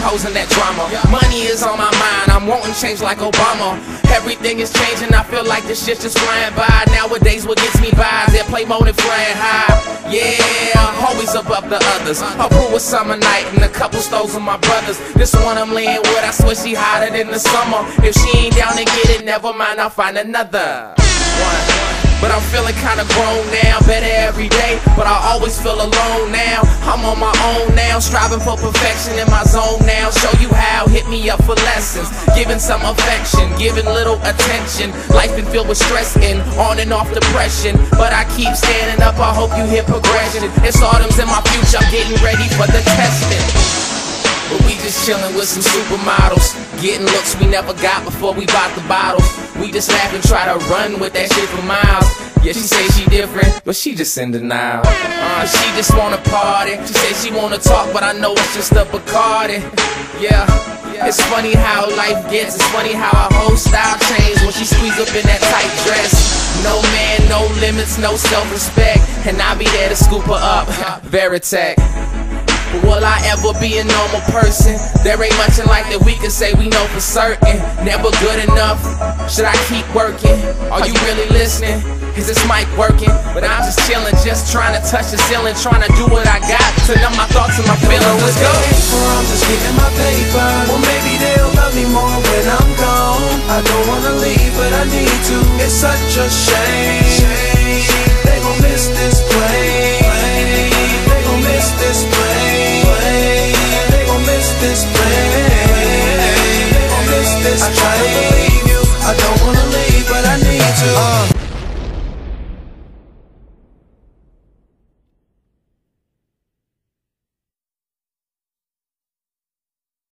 hoes and that drama. Money is on my mind, I'm wanting change like Obama. Everything is changing, I feel like this shit's just flying by. Nowadays what gets me by is airplay mode and flying high. Yeah, always above the others. A pool with summer night and a couple stoves with my brothers. This one I'm laying with, I swear she hotter than the summer. If she ain't down to get it, never mind, I'll find another one. But I'm feeling kinda grown now, better every day, but I always feel alone now. I'm on my own now, striving for perfection in my zone now. Show you how, hit me up for lessons, giving some affection, giving little attention. Life been filled with stress and on and off depression, but I keep standing up, I hope you hear progression. It's autumn's in my future, I'm getting ready for the testing. But we just chillin' with some supermodels, getting looks we never got before we bought the bottles. We just laugh and try to run with that shit for miles. Yeah, she say she different, but she just in denial. She just wanna party. She say she wanna talk, but I know it's just a Bacardi. Yeah, it's funny how life gets. It's funny how our whole style changed when she squeeze up in that tight dress. No man, no limits, no self-respect, and I'll be there to scoop her up. Veritech. Will I ever be a normal person? There ain't much in life that we can say we know for certain. Never good enough. Should I keep working? Are you really listening? Is this mic working? But I'm just chilling, just trying to touch the ceiling, trying to do what I got to numb my thoughts and my feelings. Let's go. I'm just getting my paper. Well, maybe they'll love me more when I'm gone. I don't wanna leave, but I need to. It's such a shame. They gon' miss this play. They gon' miss this play. They gon' miss this play.